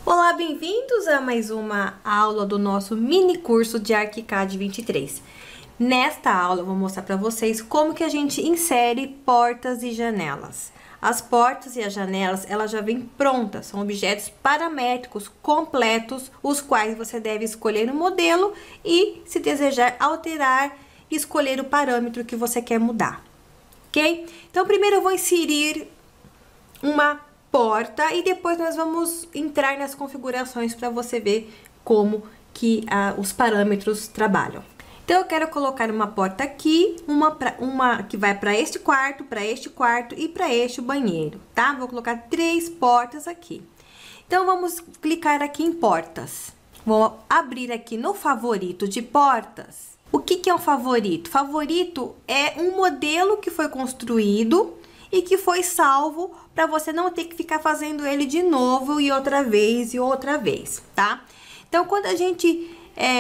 Olá, bem-vindos a mais uma aula do nosso mini curso de ArchiCAD 23. Nesta aula eu vou mostrar para vocês como que a gente insere portas e janelas. As portas e as janelas, elas já vêm prontas, são objetos paramétricos completos, os quais você deve escolher o modelo e, se desejar, alterar, escolher o parâmetro que você quer mudar, ok? Então, primeiro eu vou inserir uma porta e depois nós vamos entrar nas configurações para você ver como que os parâmetros trabalham. Então, eu quero colocar uma porta aqui, uma que vai para este quarto e para este banheiro, tá? Vou colocar 3 portas aqui. Então, vamos clicar aqui em portas. Vou abrir aqui no favorito de portas. O que é um favorito? Favorito é um modelo que foi construído e que foi salvo para você não ter que ficar fazendo ele de novo e outra vez, tá? Então, quando a gente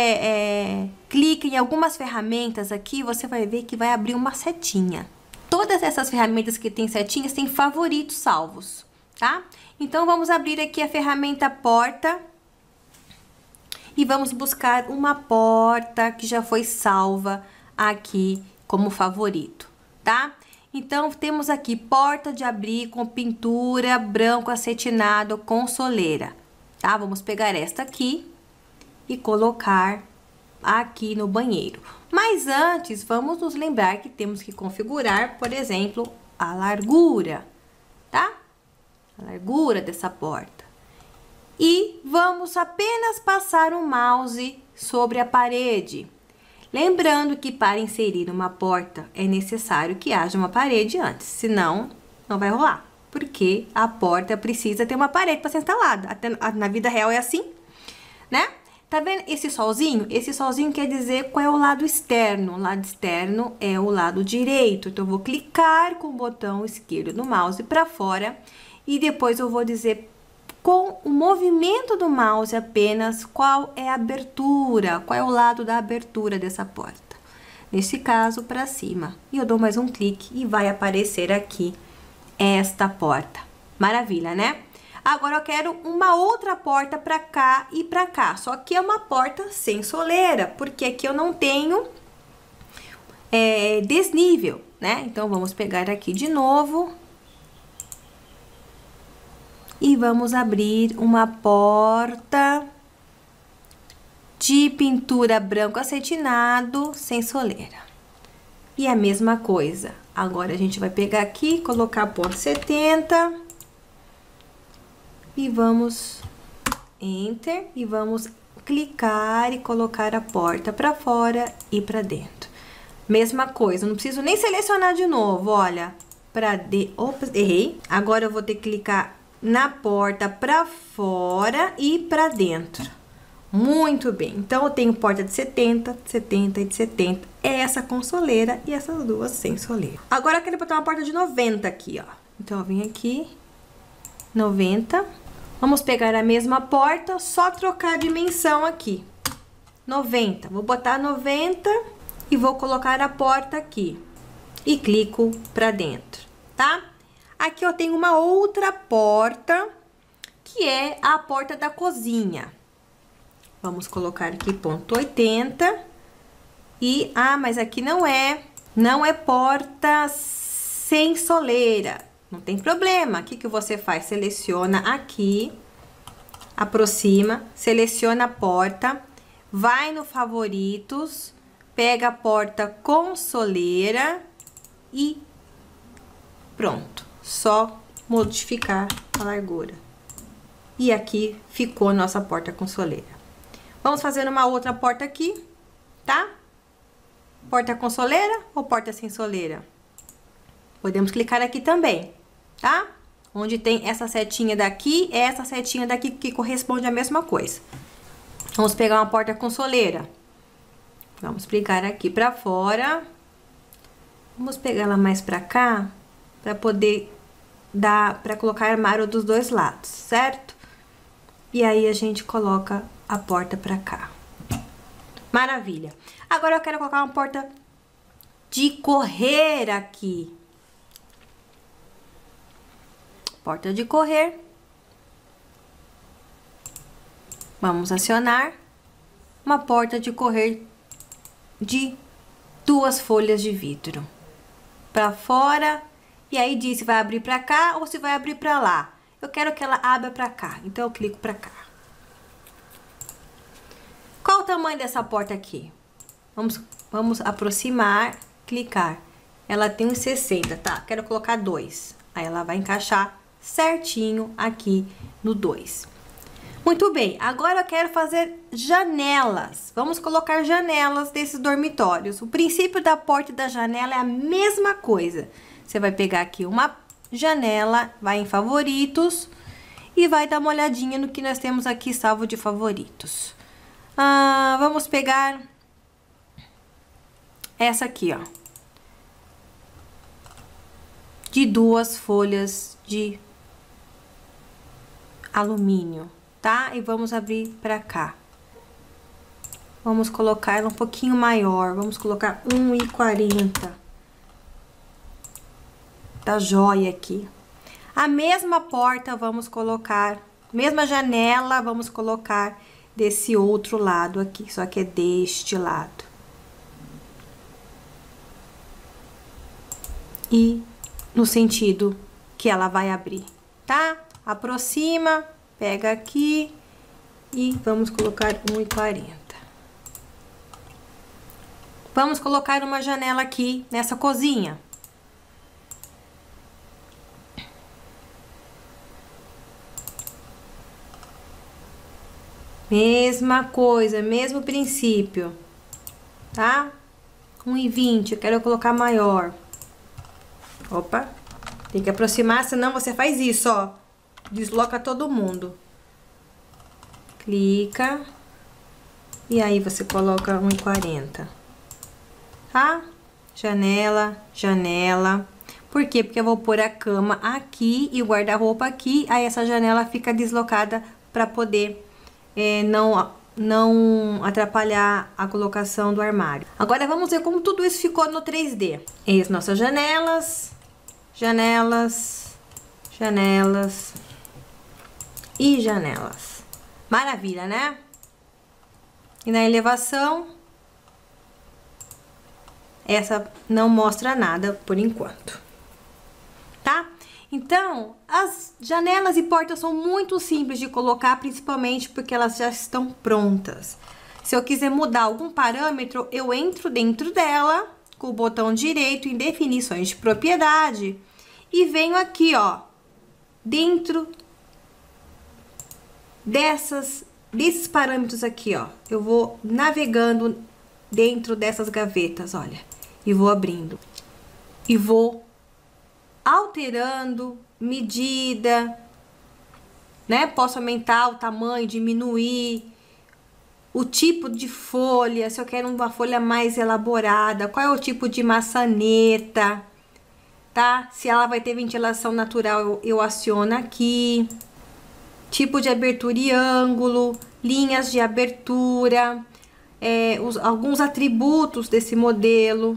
clica em algumas ferramentas aqui, você vai ver que vai abrir uma setinha. Todas essas ferramentas que tem setinhas têm favoritos salvos, tá? Então, vamos abrir aqui a ferramenta porta e vamos buscar uma porta que já foi salva aqui como favorito, tá? Então, temos aqui porta de abrir com pintura branco acetinado com soleira, tá? Vamos pegar esta aqui e colocar aqui no banheiro. Mas antes, vamos nos lembrar que temos que configurar, por exemplo, a largura, tá? A largura dessa porta. E vamos apenas passar o mouse sobre a parede. Lembrando que para inserir uma porta é necessário que haja uma parede antes, senão não vai rolar, porque a porta precisa ter uma parede para ser instalada. Até na vida real é assim, né? Tá vendo esse solzinho? Esse solzinho quer dizer qual é o lado externo. O lado externo é o lado direito. Então, eu vou clicar com o botão esquerdo do mouse para fora e depois eu vou dizer com o movimento do mouse apenas qual é a abertura, qual é o lado da abertura dessa porta. Nesse caso, para cima. E eu dou mais um clique e vai aparecer aqui esta porta. Maravilha, né? Agora eu quero uma outra porta para cá e para cá. Só que é uma porta sem soleira, porque aqui eu não tenho desnível, né? Então, vamos pegar aqui de novo. E vamos abrir uma porta de pintura branco acetinado sem soleira. E a mesma coisa. Agora, a gente vai pegar aqui, colocar ponto 70. E vamos Enter. E vamos clicar e colocar a porta para fora e para dentro. Mesma coisa, não preciso nem selecionar de novo, olha. Opa, errei. Agora, eu vou ter que clicar na porta para fora e para dentro. Muito bem. Então, eu tenho porta de 70, de 70 e de 70. Essa com soleira e essas duas sem soleira. Agora, eu quero botar uma porta de 90 aqui, ó. Então, eu vim aqui, 90. Vamos pegar a mesma porta, só trocar a dimensão aqui. 90. Vou botar 90 e vou colocar a porta aqui. E clico para dentro, tá? Aqui eu tenho uma outra porta, que é a porta da cozinha. Vamos colocar aqui ponto 80. E, mas aqui não é porta sem soleira. Não tem problema. O que você faz? Seleciona aqui, aproxima, seleciona a porta, vai no favoritos, pega a porta com soleira e pronto. Só modificar a largura. E aqui ficou nossa porta com soleira. Vamos fazer uma outra porta aqui, tá? Porta com soleira ou porta sem soleira? Podemos clicar aqui também, tá? Onde tem essa setinha daqui, essa setinha daqui que corresponde à mesma coisa. Vamos pegar uma porta com soleira. Vamos clicar aqui para fora. Vamos pegar ela mais para cá, para poder para colocar armário dos dois lados, certo? E aí, a gente coloca a porta pra cá. Maravilha. Agora, eu quero colocar uma porta de correr aqui. Porta de correr. Vamos acionar uma porta de correr de 2 folhas de vidro para fora, e aí diz se vai abrir para cá ou se vai abrir para lá. Eu quero que ela abra para cá, então eu clico para cá. Qual o tamanho dessa porta aqui? Vamos aproximar, clicar. Ela tem uns 60, tá? Quero colocar 2. Aí ela vai encaixar certinho aqui no 2. Muito bem, agora eu quero fazer janelas. Vamos colocar janelas desses dormitórios. O princípio da porta e da janela é a mesma coisa. Você vai pegar aqui uma janela, vai em favoritos e vai dar uma olhadinha no que nós temos aqui salvo de favoritos. Vamos pegar essa aqui, ó, de 2 folhas de alumínio, tá? E vamos abrir pra cá. Vamos colocar ela um pouquinho maior, vamos colocar 1,40. Tá joia aqui. A mesma porta vamos colocar, mesma janela vamos colocar desse outro lado aqui, só que é deste lado. E no sentido que ela vai abrir, tá? Aproxima, pega aqui e vamos colocar 1,40. Vamos colocar uma janela aqui nessa cozinha. Mesma coisa, mesmo princípio, tá? 1,20, eu quero colocar maior. Opa, tem que aproximar, senão você faz isso, ó. Desloca todo mundo. Clica. E aí você coloca 1,40. Tá? Janela, janela. Por quê? Porque eu vou pôr a cama aqui e o guarda-roupa aqui. Aí essa janela fica deslocada para poder não atrapalhar a colocação do armário. Agora vamos ver como tudo isso ficou no 3D. Essas nossas janelas, janelas, janelas e janelas. Maravilha, né? E na elevação, essa não mostra nada por enquanto, tá? Então, as janelas e portas são muito simples de colocar, principalmente porque elas já estão prontas. Se eu quiser mudar algum parâmetro, eu entro dentro dela com o botão direito em definições de propriedade e venho aqui, ó, dentro desses parâmetros aqui, ó. Eu vou navegando dentro dessas gavetas, olha, e vou abrindo e vou alterando medida, né? Posso aumentar o tamanho, diminuir o tipo de folha, se eu quero uma folha mais elaborada, qual é o tipo de maçaneta, tá? Se ela vai ter ventilação natural, eu aciono aqui. Tipo de abertura e ângulo, linhas de abertura, alguns atributos desse modelo.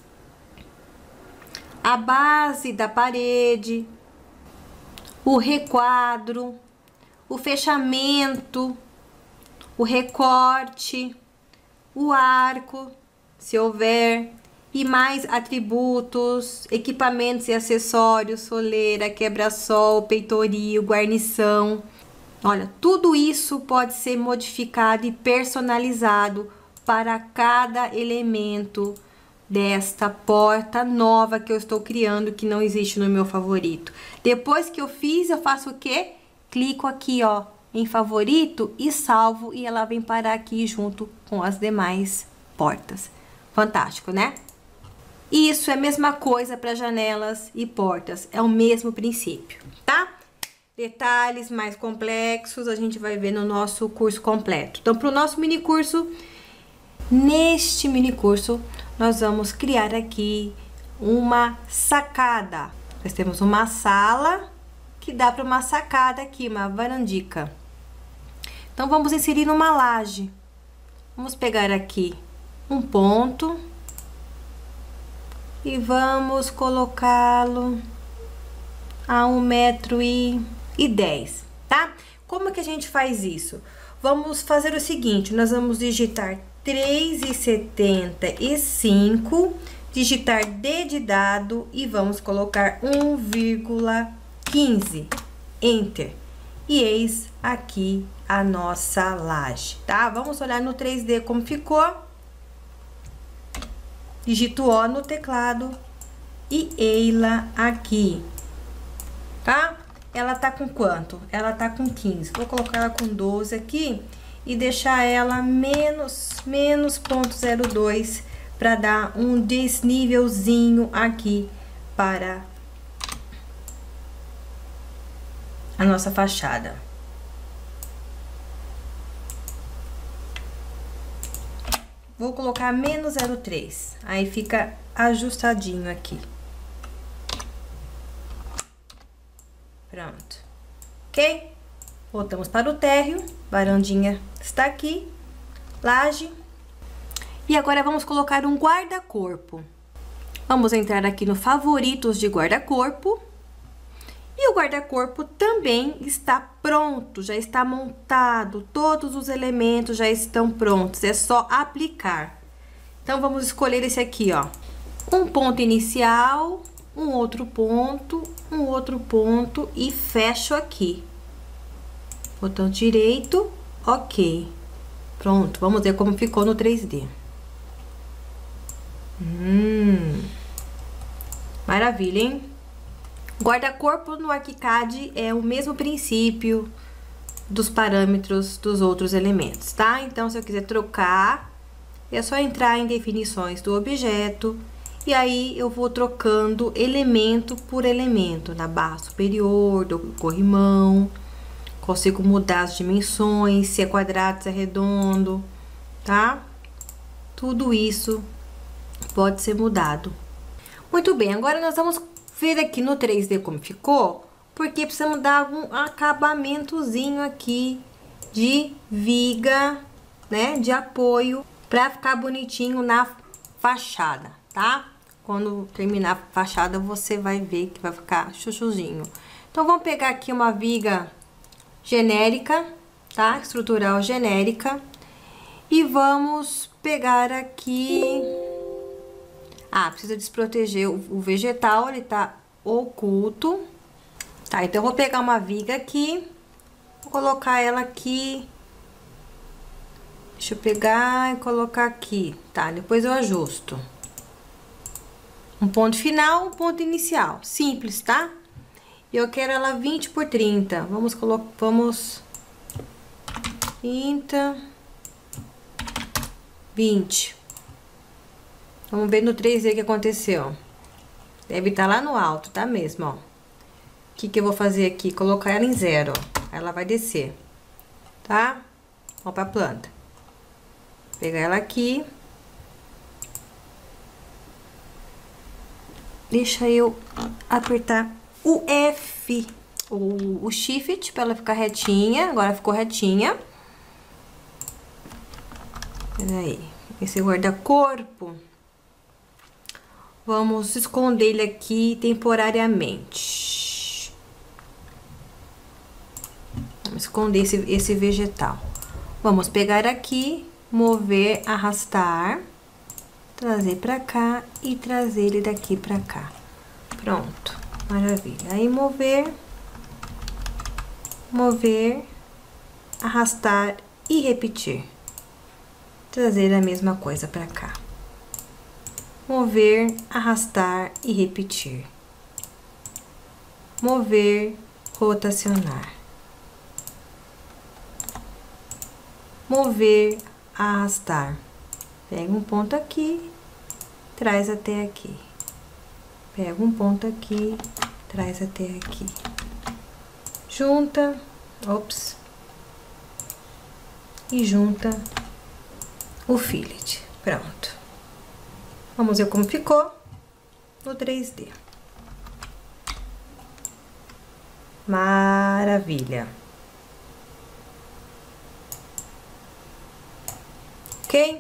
A base da parede, o requadro, o fechamento, o recorte, o arco, se houver, e mais atributos, equipamentos e acessórios, soleira, quebra-sol, peitoril, guarnição. Olha, tudo isso pode ser modificado e personalizado para cada elemento desta porta nova que eu estou criando, que não existe no meu favorito. Depois que eu fiz, eu faço o quê? Clico aqui, ó, em favorito e salvo, e ela vem parar aqui junto com as demais portas. Fantástico, né? Isso é a mesma coisa para janelas e portas, é o mesmo princípio, tá? Detalhes mais complexos a gente vai ver no nosso curso completo. Então, para o nosso mini curso, neste mini curso, nós vamos criar aqui uma sacada. Nós temos uma sala que dá para uma sacada aqui, uma varandica. Então, vamos inserir uma laje. Vamos pegar aqui um ponto e vamos colocá-lo a 1,10 m, tá? Como que a gente faz isso? Vamos fazer o seguinte, nós vamos digitar 3,75, digitar D de dado e vamos colocar 1,15, Enter. E eis aqui a nossa laje, tá? Vamos olhar no 3D como ficou. Digito O no teclado e eila aqui, tá? Ela tá com quanto? Ela tá com 15. Vou colocar ela com 12 aqui e deixar ela menos 0,02 para dar um desnívelzinho aqui para a nossa fachada. Vou colocar menos 0,3, aí fica ajustadinho aqui. Pronto, ok? Voltamos para o térreo, varandinha está aqui, laje. E agora vamos colocar um guarda-corpo. Vamos entrar aqui no favoritos de guarda-corpo. E o guarda-corpo também está pronto, já está montado, todos os elementos já estão prontos, é só aplicar. Então, vamos escolher esse aqui, ó. Um ponto inicial, um outro ponto e fecho aqui. Botão direito, ok. Pronto, vamos ver como ficou no 3D. Maravilha, hein? Guarda-corpo no ArchiCAD é o mesmo princípio dos parâmetros dos outros elementos, tá? Então, se eu quiser trocar, é só entrar em definições do objeto e aí eu vou trocando elemento por elemento na barra superior do corrimão. Consigo mudar as dimensões, se é quadrado, se é redondo, tá? Tudo isso pode ser mudado. Muito bem, agora nós vamos ver aqui no 3D como ficou, porque precisamos dar um acabamentozinho aqui de viga, né, de apoio, para ficar bonitinho na fachada, tá? Quando terminar a fachada, você vai ver que vai ficar chuchuzinho. Então, vamos pegar aqui uma viga genérica, tá? Estrutural genérica. E vamos pegar aqui... Ah, precisa desproteger o vegetal, ele tá oculto. Tá, então eu vou pegar uma viga aqui, vou colocar ela aqui. Deixa eu pegar e colocar aqui, tá? Depois eu ajusto. Um ponto final, um ponto inicial. Simples, tá? Eu quero ela 20 por 30. Vamos colocar, 30, 20. Vamos ver no 3D o que aconteceu. Deve estar lá no alto, tá mesmo, ó. O que que eu vou fazer aqui? Colocar ela em 0, ó. Ela vai descer, tá? Vamos pra planta. Pegar ela aqui. Deixa eu apertar o F, o Shift, pra ela ficar retinha. Agora ficou retinha. Peraí. Esse guarda-corpo... Vamos esconder ele aqui temporariamente. Vamos esconder esse vegetal. Vamos pegar aqui, mover, arrastar, trazer pra cá e trazer ele daqui pra cá. Pronto, maravilha. Aí mover, arrastar e repetir. Trazer a mesma coisa pra cá. Mover, arrastar e repetir. Mover, rotacionar. Mover, arrastar. Pega um ponto aqui, traz até aqui. Pega um ponto aqui, traz até aqui. Junta, ops. E junta o fillet. Pronto. Vamos ver como ficou no 3D. Maravilha. Ok?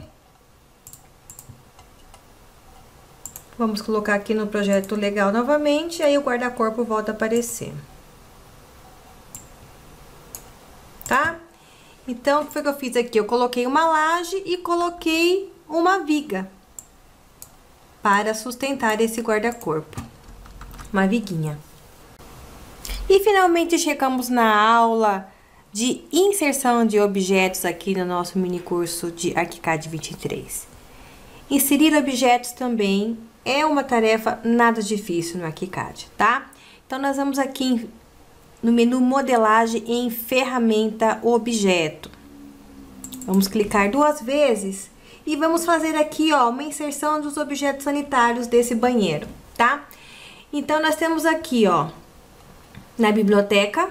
Vamos colocar aqui no projeto legal novamente, aí o guarda-corpo volta a aparecer. tá? Então, o que foi que eu fiz aqui? Eu coloquei uma laje e coloquei uma viga para sustentar esse guarda-corpo. Uma viguinha. E finalmente chegamos na aula de inserção de objetos aqui no nosso mini curso de ArchiCAD 23. Inserir objetos também é uma tarefa nada difícil no ArchiCAD, tá? Então, nós vamos aqui no menu modelagem em ferramenta objeto. Vamos clicar 2 vezes e vamos fazer aqui, ó, uma inserção dos objetos sanitários desse banheiro, tá? Então, nós temos aqui, ó, na biblioteca,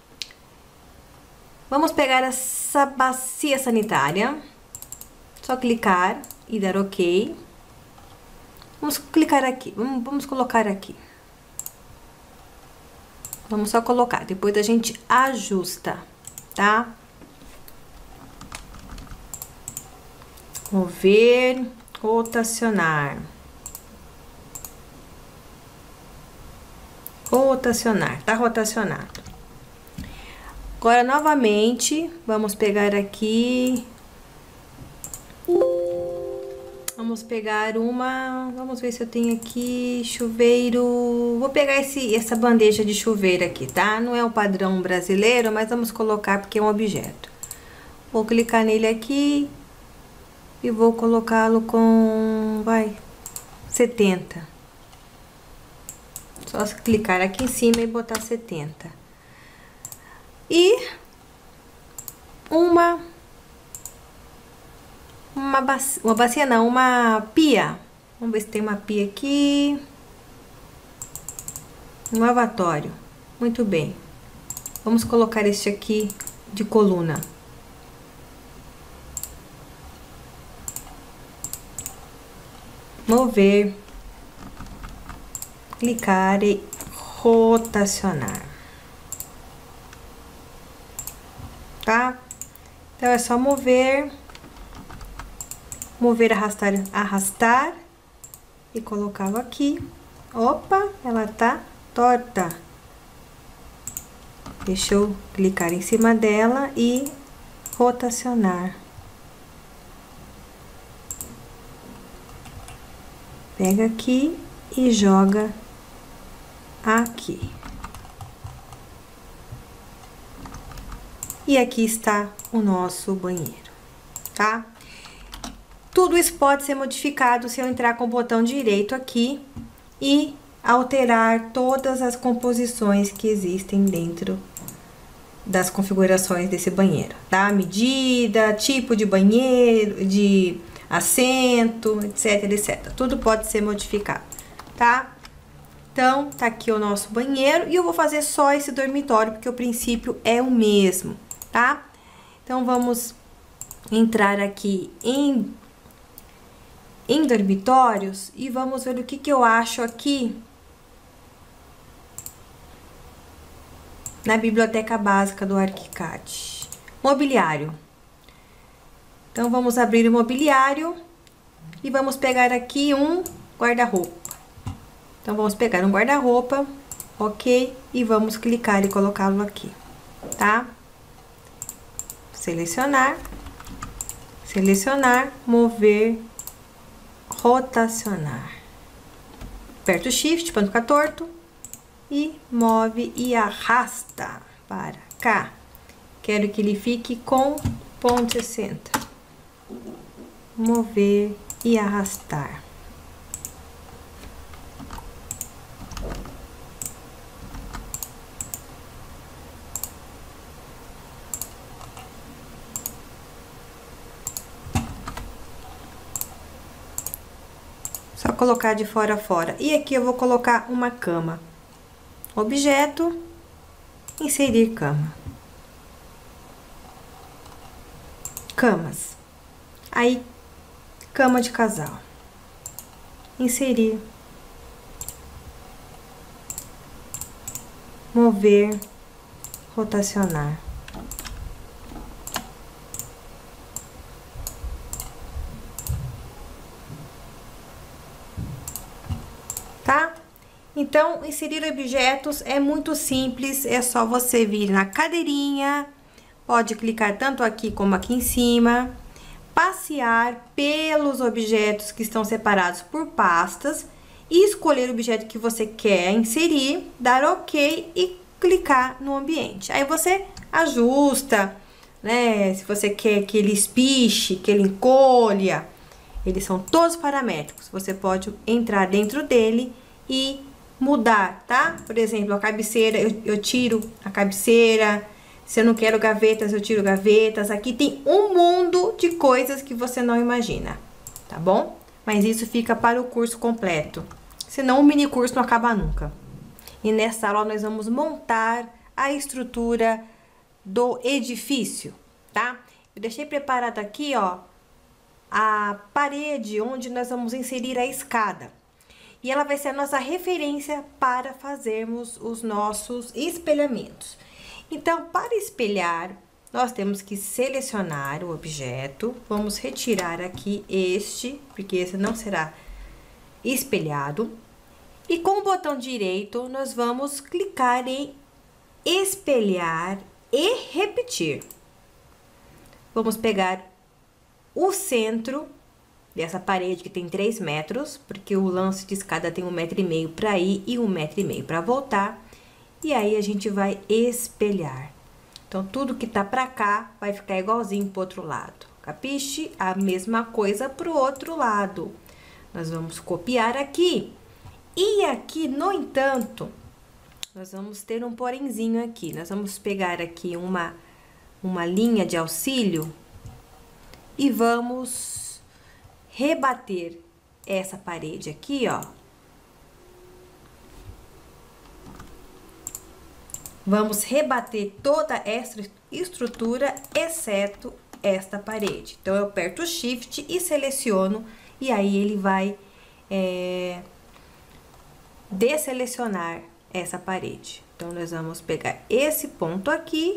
vamos pegar essa bacia sanitária, só clicar e dar OK. Vamos clicar aqui, vamos colocar aqui. Vamos só colocar, depois a gente ajusta, tá? Mover, rotacionar. Rotacionar, tá rotacionado. Agora, novamente, vamos pegar aqui. Vamos pegar vamos ver se eu tenho aqui chuveiro. Vou pegar essa bandeja de chuveiro aqui, tá? Não é o padrão brasileiro, mas vamos colocar porque é um objeto. Vou clicar nele aqui e vou colocá-lo com, 70. Só clicar aqui em cima e botar 70. E uma bacia não, uma pia. Vamos ver se tem uma pia aqui. Um lavatório. Muito bem. Vamos colocar este aqui de coluna. Mover. Clicar e rotacionar. Tá? Então, é só mover, arrastar e colocá-lo aqui. Opa, ela tá torta. Deixa eu clicar em cima dela e rotacionar. Pega aqui e joga aqui. E aqui está o nosso banheiro, tá? Tudo isso pode ser modificado se eu entrar com o botão direito aqui e alterar todas as composições que existem dentro das configurações desse banheiro, tá? Medida, tipo de banheiro, de assento, etc, etc. Tudo pode ser modificado, tá? Então, tá aqui o nosso banheiro e eu vou fazer só esse dormitório, porque o princípio é o mesmo, tá? Então, vamos entrar aqui em dormitórios e vamos ver o que eu acho aqui na biblioteca básica do ArchiCAD. Mobiliário. Então, vamos abrir o mobiliário e vamos pegar aqui um guarda-roupa. Então, vamos pegar um guarda-roupa, OK, e vamos clicar e colocá-lo aqui, tá? Selecionar, mover, rotacionar. Aperta o Shift para não ficar torto e move e arrasta para cá. Quero que ele fique com ponto 60. Mover e arrastar. Só colocar de fora a fora. E aqui eu vou colocar uma cama. Objeto, inserir cama. Camas. Aí, cama de casal. Inserir. Mover, rotacionar. Tá? Então, inserir objetos é muito simples, é só você vir na cadeirinha, Pode clicar tanto aqui como aqui em cima, passear pelos objetos que estão separados por pastas e escolher o objeto que você quer inserir, dar OK e clicar no ambiente. Aí você ajusta, né? Se você quer que ele espiche, que ele encolha, eles são todos paramétricos. Você pode entrar dentro dele e mudar, tá? Por exemplo, a cabeceira, eu tiro a cabeceira. Se eu não quero gavetas, eu tiro gavetas. Aqui tem um mundo de coisas que você não imagina, tá bom? Mas isso fica para o curso completo. Senão o mini curso não acaba nunca. E nessa aula nós vamos montar a estrutura do edifício, tá? Eu deixei preparado aqui, ó, a parede onde nós vamos inserir a escada. E ela vai ser a nossa referência para fazermos os nossos espelhamentos. Então, para espelhar, nós temos que selecionar o objeto. Vamos retirar aqui este, porque esse não será espelhado. E com o botão direito, nós vamos clicar em espelhar e repetir. Vamos pegar o centro dessa parede que tem 3 metros, porque o lance de escada tem 1,5 m para ir e 1,5 m para voltar. E aí, a gente vai espelhar. Então, tudo que tá pra cá vai ficar igualzinho pro outro lado. Capiche? A mesma coisa pro outro lado. Nós vamos copiar aqui. E aqui, no entanto, nós vamos ter um porémzinho aqui. Nós vamos pegar aqui uma linha de auxílio e vamos rebater essa parede aqui, ó. Vamos rebater toda essa estrutura, exceto esta parede. Então, eu aperto o Shift e seleciono, e aí ele vai desselecionar essa parede. Então, nós vamos pegar esse ponto aqui.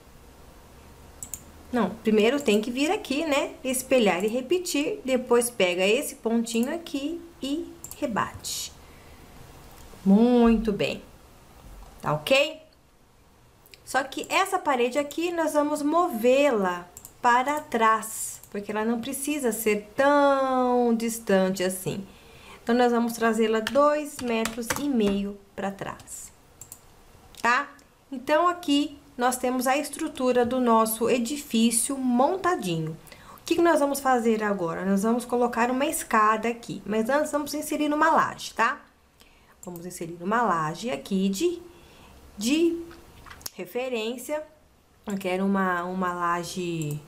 Não, primeiro tem que vir aqui, né? Espelhar e repetir. Depois, pega esse pontinho aqui e rebate. Muito bem. Tá ok? Só que essa parede aqui, nós vamos movê-la para trás, porque ela não precisa ser tão distante assim. Então, nós vamos trazê-la 2,5 metros para trás, tá? Então, aqui nós temos a estrutura do nosso edifício montadinho. O que nós vamos fazer agora? Nós vamos colocar uma escada aqui, mas antes vamos inserir uma laje, tá? Vamos inserir uma laje aqui de referência. Eu quero uma laje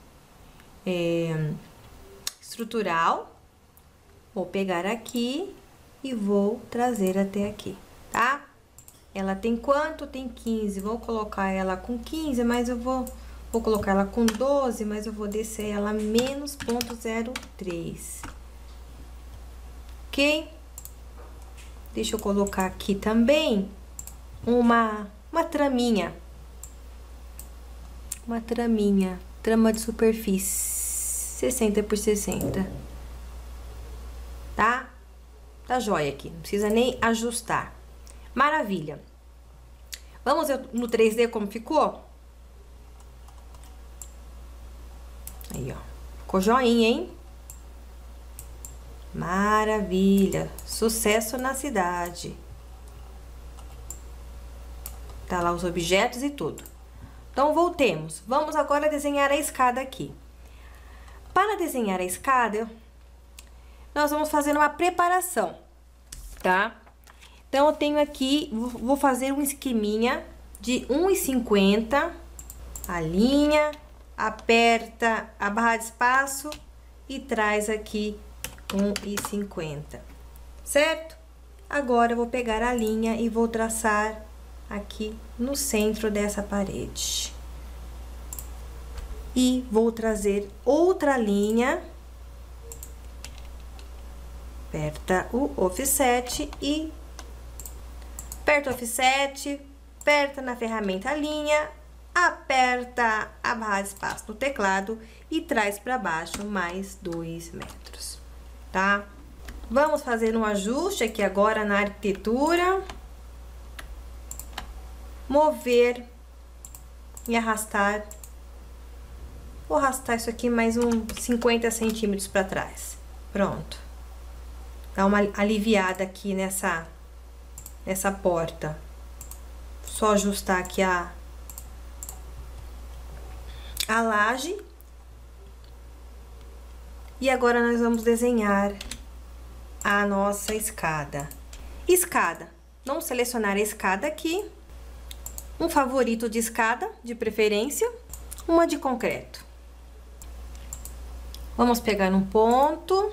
estrutural. Vou pegar aqui e vou trazer até aqui, tá? Ela tem quanto? Tem 15. Vou colocar ela com 15, mas eu vou colocar ela com 12, mas eu vou descer ela menos 0,03. Ok? Deixa eu colocar aqui também uma traminha. Uma traminha, trama de superfície, 60 por 60. Tá? Tá jóia aqui, não precisa nem ajustar. Maravilha. Vamos ver no 3D como ficou? Aí, ó. Ficou joinha, hein? Maravilha. Sucesso na cidade. Tá lá os objetos e tudo. Então, voltemos. Vamos agora desenhar a escada aqui. Para desenhar a escada, nós vamos fazer uma preparação, tá? Então, eu tenho aqui, vou fazer um esqueminha de 1,50, a linha, aperta a barra de espaço e traz aqui 1,50, certo? Agora, eu vou pegar a linha e vou traçar aqui no centro dessa parede. E vou trazer outra linha, aperta o offset e aperta o offset, aperta na ferramenta linha, aperta a barra de espaço no teclado e traz para baixo mais 2 metros, tá? Vamos fazer um ajuste aqui agora na arquitetura. Mover e arrastar Vou arrastar isso aqui mais uns 50 centímetros para trás. Pronto. Dá uma aliviada aqui nessa porta. Só ajustar aqui a laje. E agora nós vamos desenhar a nossa escada. Escada. Vamos selecionar a escada aqui. Um favorito de escada, de preferência. Uma de concreto. Vamos pegar um ponto.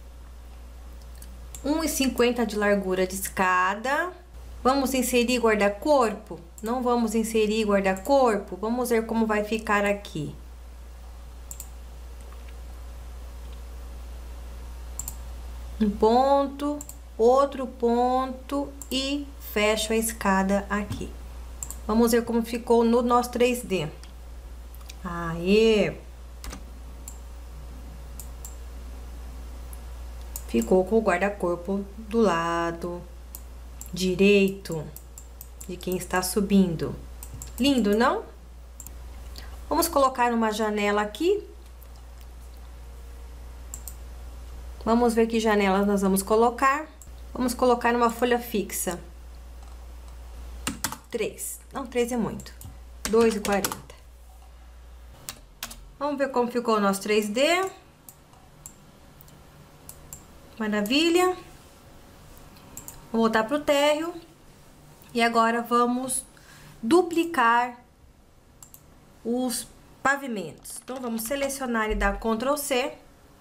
1,50 de largura de escada. Vamos inserir guarda-corpo? Não vamos inserir guarda-corpo? Vamos ver como vai ficar aqui. Um ponto, outro ponto e fecho a escada aqui. Vamos ver como ficou no nosso 3D. Aê! Ficou com o guarda-corpo do lado direito de quem está subindo. Lindo, não? Vamos colocar uma janela aqui. Vamos ver que janelas nós vamos colocar. Vamos colocar uma folha fixa. 3. Não, 3 é muito. 2,40. Vamos ver como ficou o nosso 3D. Maravilha. Vou voltar pro térreo. E agora vamos duplicar os pavimentos. Então, vamos selecionar e dar Ctrl C.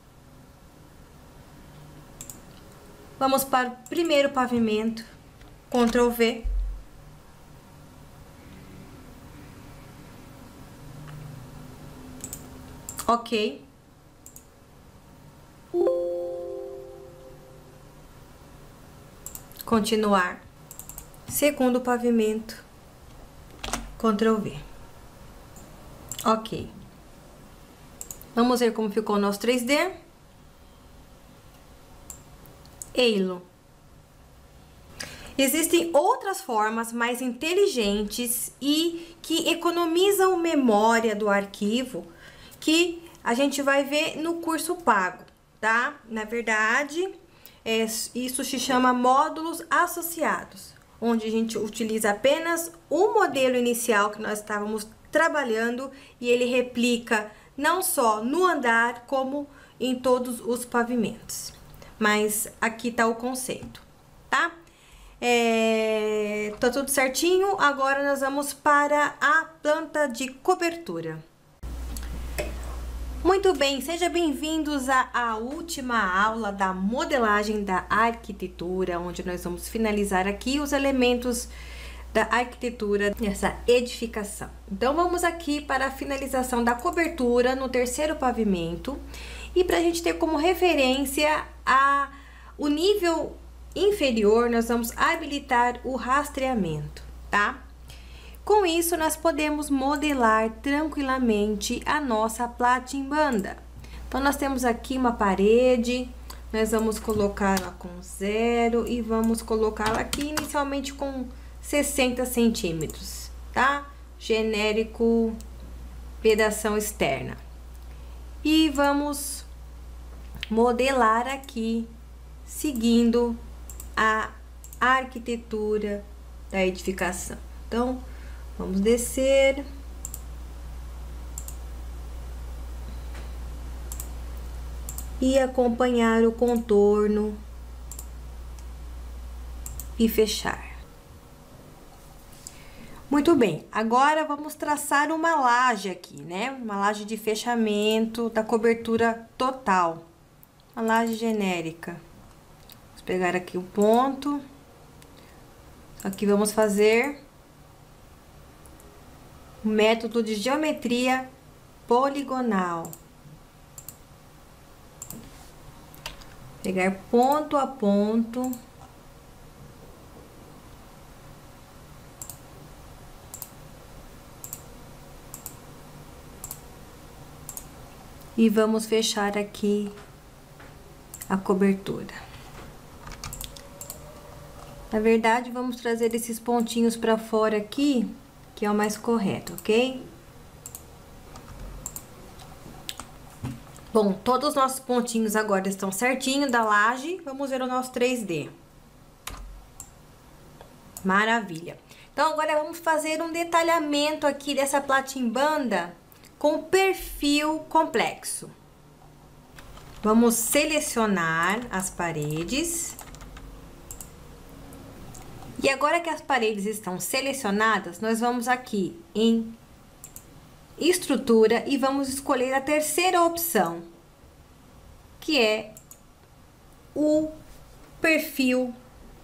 Vamos para o primeiro pavimento, Ctrl V. Ok. Continuar. Segundo pavimento, Ctrl V. Ok. Vamos ver como ficou o nosso 3D. Eilo. Existem outras formas mais inteligentes e que economizam memória do arquivo que a gente vai ver no curso pago, tá? Na verdade, isso se chama módulos associados, onde a gente utiliza apenas o modelo inicial que nós estávamos trabalhando e ele replica não só no andar, como em todos os pavimentos. Mas aqui tá o conceito, tá? Tá tudo certinho. Agora nós vamos para a planta de cobertura. Muito bem, sejam bem-vindos à última aula da modelagem da arquitetura, onde nós vamos finalizar aqui os elementos da arquitetura dessa edificação. Então, vamos aqui para a finalização da cobertura no terceiro pavimento. E para a gente ter como referência o nível inferior, nós vamos habilitar o rastreamento, tá? Com isso, nós podemos modelar tranquilamente a nossa platimbanda. Então, nós temos aqui uma parede, nós vamos colocá-la com 0 e vamos colocá-la aqui inicialmente com 60 centímetros, tá? Genérico, vedação externa. E vamos modelar aqui, seguindo a arquitetura da edificação. Então, vamos descer. E acompanhar o contorno e fechar. Muito bem, agora vamos traçar uma laje aqui, né? Uma laje de fechamento da cobertura total. Uma laje genérica. Vamos pegar aqui o ponto. Aqui vamos fazer o método de geometria poligonal. Pegar ponto a ponto. E vamos fechar aqui a cobertura. Na verdade, vamos trazer esses pontinhos para fora aqui, que é o mais correto, ok? Bom, todos os nossos pontinhos agora estão certinho da laje. Vamos ver o nosso 3D. Maravilha. Então, agora vamos fazer um detalhamento aqui dessa platimbanda com perfil complexo. Vamos selecionar as paredes. E agora que as paredes estão selecionadas, nós vamos aqui em estrutura e vamos escolher a terceira opção, que é o perfil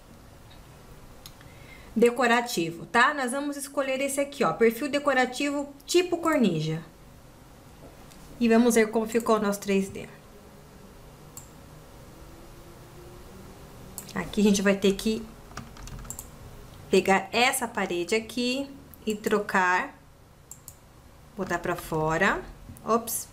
decorativo, tá? Nós vamos escolher esse aqui, ó, perfil decorativo tipo cornija. E vamos ver como ficou o nosso 3D. Aqui a gente vai ter que pegar essa parede aqui e trocar, botar pra fora. Ops.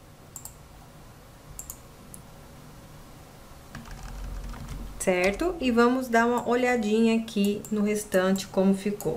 Certo? E vamos dar uma olhadinha aqui no restante como ficou.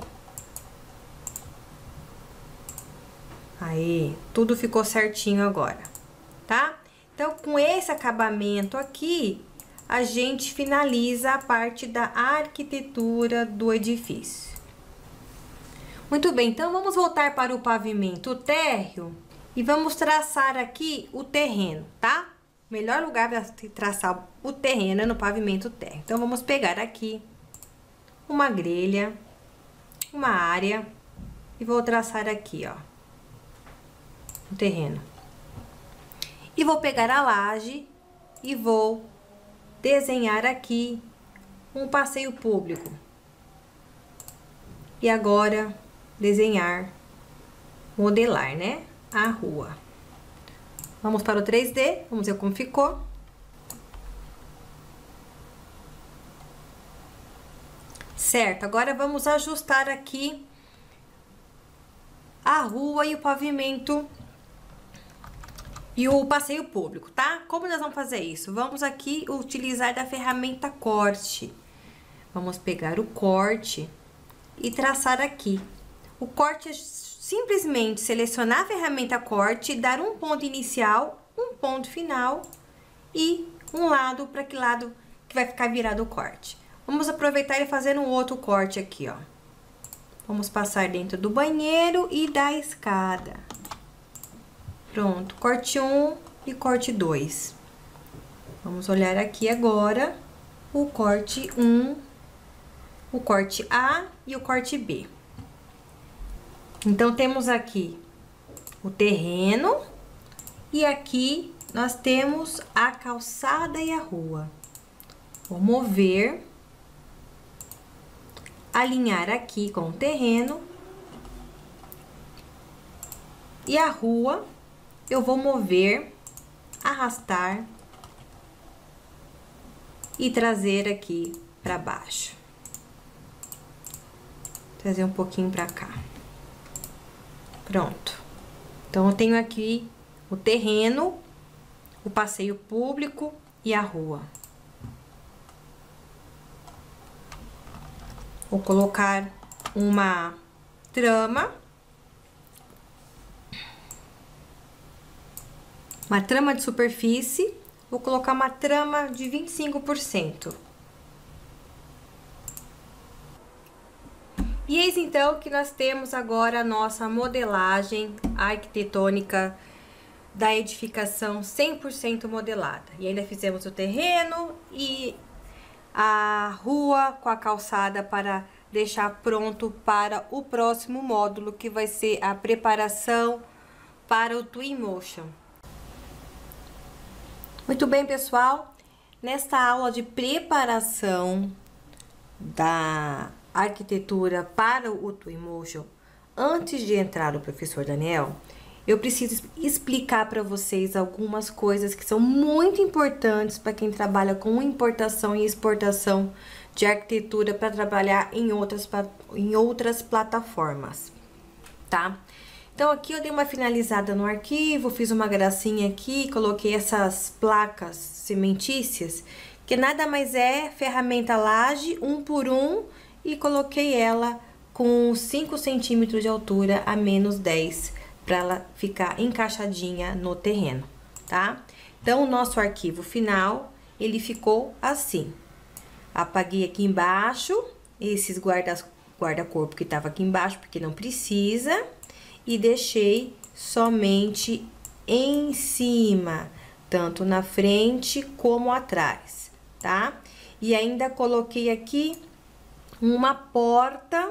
Aí, tudo ficou certinho agora, tá? Então, com esse acabamento aqui, a gente finaliza a parte da arquitetura do edifício. Muito bem, então vamos voltar para o pavimento térreo e vamos traçar aqui o terreno, tá? O melhor lugar para traçar o terreno é no pavimento térreo. Então, vamos pegar aqui uma grelha, uma área e vou traçar aqui, ó, o terreno. E vou pegar a laje e vou desenhar aqui um passeio público. E agora, desenhar, modelar, né, a rua. Vamos para o 3D, vamos ver como ficou. Certo, agora vamos ajustar aqui a rua e o pavimento e o passeio público, tá? Como nós vamos fazer isso? Vamos aqui utilizar da ferramenta corte. Vamos pegar o corte e traçar aqui. O corte é simplesmente selecionar a ferramenta corte, dar um ponto inicial, um ponto final e um lado para que lado que vai ficar virado o corte. Vamos aproveitar e fazer um outro corte aqui, ó. Vamos passar dentro do banheiro e da escada. Pronto, corte 1 e corte 2. Vamos olhar aqui agora o corte 1, o corte A e o corte B. Então, temos aqui o terreno e aqui nós temos a calçada e a rua. Vou mover, alinhar aqui com o terreno e a rua eu vou mover, arrastar e trazer aqui para baixo. Trazer um pouquinho para cá. Pronto. Então, eu tenho aqui o terreno, o passeio público e a rua. Vou colocar uma trama. Uma trama de superfície. Vou colocar uma trama de 25%. E eis então que nós temos agora a nossa modelagem arquitetônica da edificação 100% modelada. E ainda fizemos o terreno e a rua com a calçada para deixar pronto para o próximo módulo, que vai ser a preparação para o Twinmotion. Muito bem, pessoal, nesta aula de preparação da arquitetura para o Twinmotion, antes de entrar o professor Daniel, eu preciso explicar para vocês algumas coisas que são muito importantes para quem trabalha com importação e exportação de arquitetura para trabalhar em outras plataformas, tá? Então, aqui eu dei uma finalizada no arquivo, fiz uma gracinha aqui, coloquei essas placas cimentícias, que nada mais é ferramenta laje 1 por 1, e coloquei ela com 5 centímetros de altura a menos 10, para ela ficar encaixadinha no terreno, tá? Então, o nosso arquivo final, ele ficou assim. Apaguei aqui embaixo esses guarda-corpo que tava aqui embaixo, porque não precisa, e deixei somente em cima, tanto na frente como atrás, tá? E ainda coloquei aqui uma porta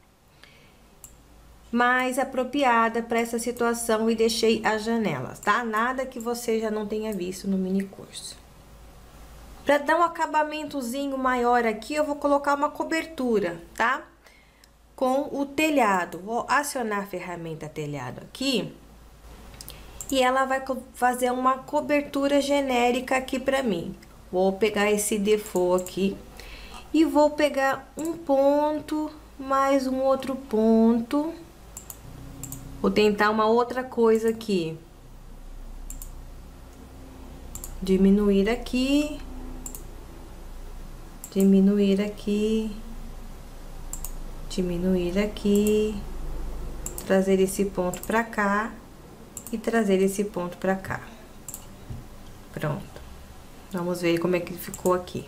mais apropriada para essa situação e deixei as janelas, tá? Nada que você já não tenha visto no mini curso. Para dar um acabamentozinho maior aqui, eu vou colocar uma cobertura, tá? Com o telhado. Vou acionar a ferramenta telhado aqui. E ela vai fazer uma cobertura genérica aqui para mim. Vou pegar esse default aqui. E vou pegar um ponto, mais um outro ponto. Vou tentar uma outra coisa aqui. Diminuir aqui. Diminuir aqui. Diminuir aqui. Trazer esse ponto pra cá. E trazer esse ponto pra cá. Pronto. Vamos ver como é que ficou aqui.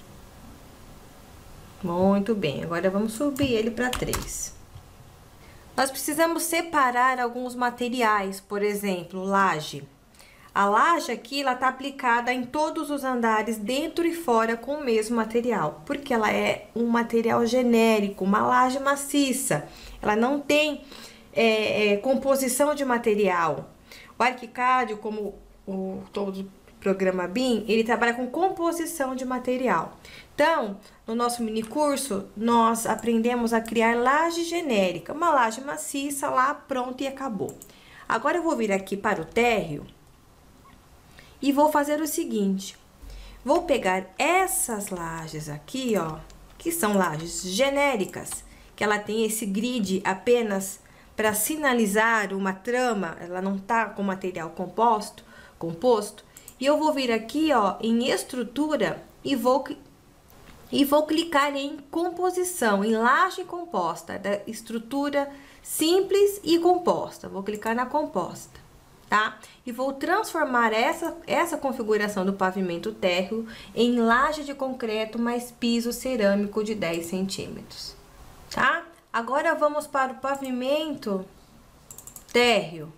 Muito bem. Agora, vamos subir ele pra 3. Nós precisamos separar alguns materiais, por exemplo, laje. A laje aqui, ela tá aplicada em todos os andares, dentro e fora, com o mesmo material. Porque ela é um material genérico, uma laje maciça. Ela não tem composição de material. O ArchiCAD, como todo programa BIM, ele trabalha com composição de material. Então, no nosso mini curso, nós aprendemos a criar laje genérica, uma laje maciça lá, pronto e acabou. Agora eu vou vir aqui para o térreo e vou fazer o seguinte: vou pegar essas lajes aqui, ó, que são lajes genéricas, que ela tem esse grid apenas para sinalizar uma trama, ela não tá com material composto, e eu vou vir aqui, ó, em estrutura e vou clicar em composição, em laje composta, da estrutura simples e composta. Vou clicar na composta, tá? E vou transformar essa configuração do pavimento térreo em laje de concreto mais piso cerâmico de 10 centímetros, tá? Agora, vamos para o pavimento térreo.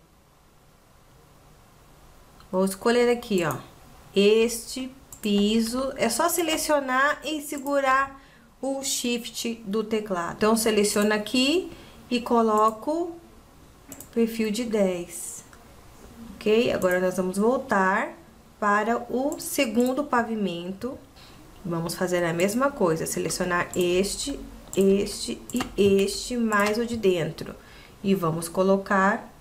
Vou escolher aqui, ó, este piso. É só selecionar e segurar o shift do teclado. Então, seleciono aqui e coloco perfil de 10. Ok? Agora, nós vamos voltar para o segundo pavimento. Vamos fazer a mesma coisa, selecionar este e este, mais o de dentro. E vamos colocar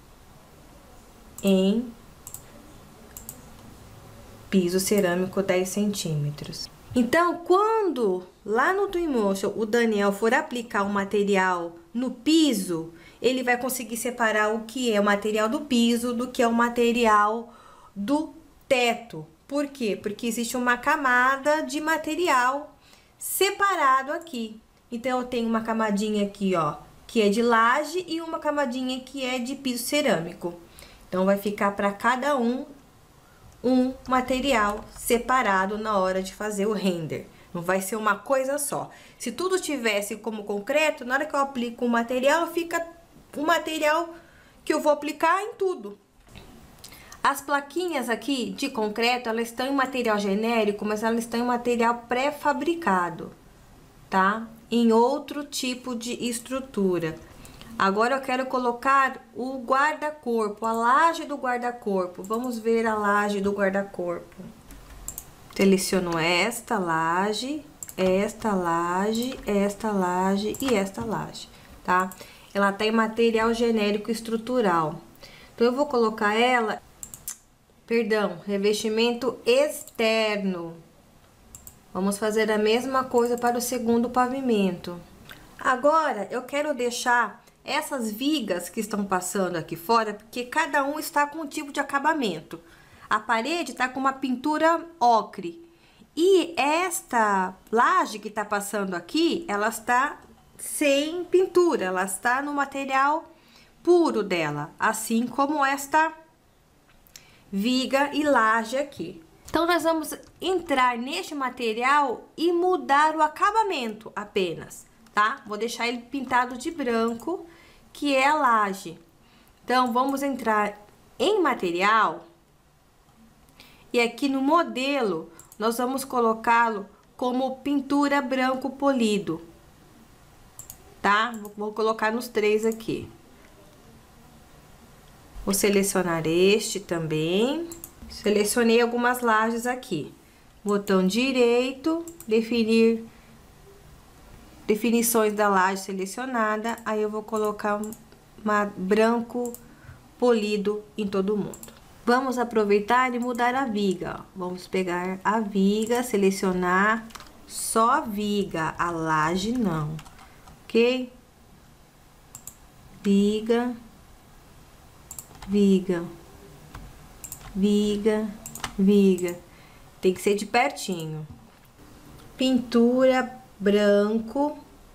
em piso cerâmico 10 centímetros. Então, quando lá no Twinmotion o Daniel for aplicar o material no piso, ele vai conseguir separar o que é o material do piso do que é o material do teto. Por quê? Porque existe uma camada de material separado aqui. Então, eu tenho uma camadinha aqui, ó, que é de laje e uma camadinha que é de piso cerâmico. Então, vai ficar para cada um material separado na hora de fazer o render. Não vai ser uma coisa só. Se tudo tivesse como concreto, na hora que eu aplico o material, fica o material que eu vou aplicar em tudo. As plaquinhas aqui de concreto, elas estão em material genérico, mas elas estão em material pré-fabricado, tá? Em outro tipo de estrutura. Agora, eu quero colocar o guarda-corpo, a laje do guarda-corpo. Vamos ver a laje do guarda-corpo. Seleciono esta laje, esta laje, esta laje e esta laje, tá? Ela tá em material genérico estrutural. Então, eu vou colocar ela, revestimento externo. Vamos fazer a mesma coisa para o segundo pavimento. Agora, eu quero deixar essas vigas que estão passando aqui fora, porque cada um está com um tipo de acabamento. A parede está com uma pintura ocre. E esta laje que está passando aqui, ela está sem pintura, ela está no material puro dela. Assim como esta viga e laje aqui. Então, nós vamos entrar neste material e mudar o acabamento apenas, tá? Vou deixar ele pintado de branco, que é a laje. Então, vamos entrar em material e aqui no modelo, nós vamos colocá-lo como pintura branco polido, tá? Vou colocar nos 3 aqui. Vou selecionar este também. Selecionei algumas lajes aqui. Botão direito, definições da laje selecionada. Aí eu vou colocar branco polido em todo mundo. Vamos aproveitar e mudar a viga, ó. Vamos pegar a viga, selecionar só a viga, a laje não, ok? Viga, viga, viga, viga. Tem que ser de pertinho. Pintura branco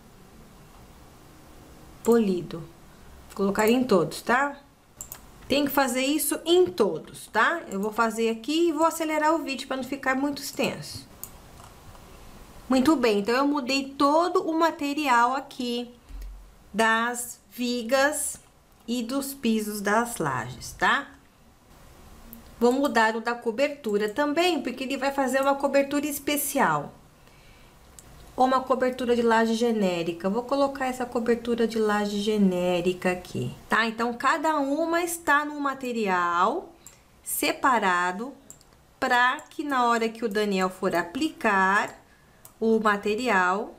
polido. Vou colocar em todos, tá? Tem que fazer isso em todos, tá? Eu vou fazer aqui e vou acelerar o vídeo para não ficar muito extenso. Muito bem, então eu mudei todo o material aqui das vigas e dos pisos das lajes, tá? Vou mudar o da cobertura também, porque ele vai fazer uma cobertura especial. Ou uma cobertura de laje genérica. Vou colocar essa cobertura de laje genérica aqui, tá? Então, cada uma está num material separado, para que na hora que o Daniel for aplicar o material,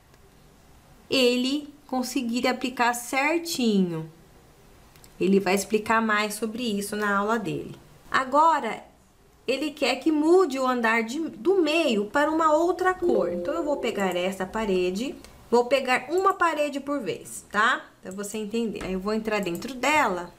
ele conseguir aplicar certinho. Ele vai explicar mais sobre isso na aula dele. Agora, ele quer que mude o andar do meio para uma outra cor. Então, eu vou pegar essa parede, vou pegar uma parede por vez, tá? Pra você entender. Aí, eu vou entrar dentro dela.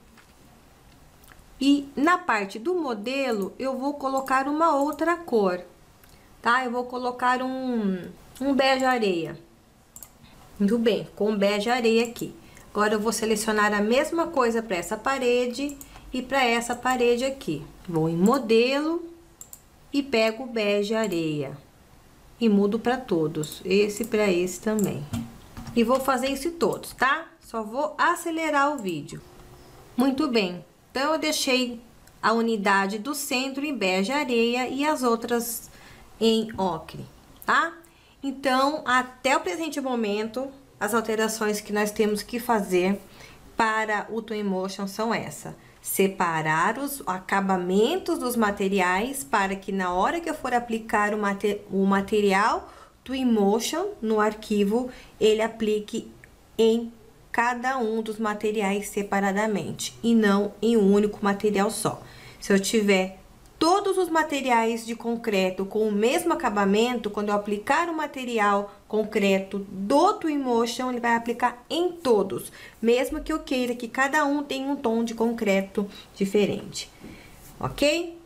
E na parte do modelo, eu vou colocar uma outra cor, tá? Eu vou colocar um bege areia. Muito bem, com bege areia aqui. Agora, eu vou selecionar a mesma coisa para essa parede e para essa parede aqui. Vou em modelo e pego o bege areia e mudo para todos, esse para esse também. E vou fazer isso em todos, tá? Só vou acelerar o vídeo. Muito bem, então eu deixei a unidade do centro em bege areia e as outras em ocre, tá? Então, até o presente momento, as alterações que nós temos que fazer para o Twinmotion são essa: separar os acabamentos dos materiais para que na hora que eu for aplicar o material Twinmotion no arquivo, ele aplique em cada um dos materiais separadamente e não em um único material só. Se eu tiver todos os materiais de concreto com o mesmo acabamento, quando eu aplicar o material concreto do Twinmotion, ele vai aplicar em todos, mesmo que eu queira que cada um tenha um tom de concreto diferente, ok?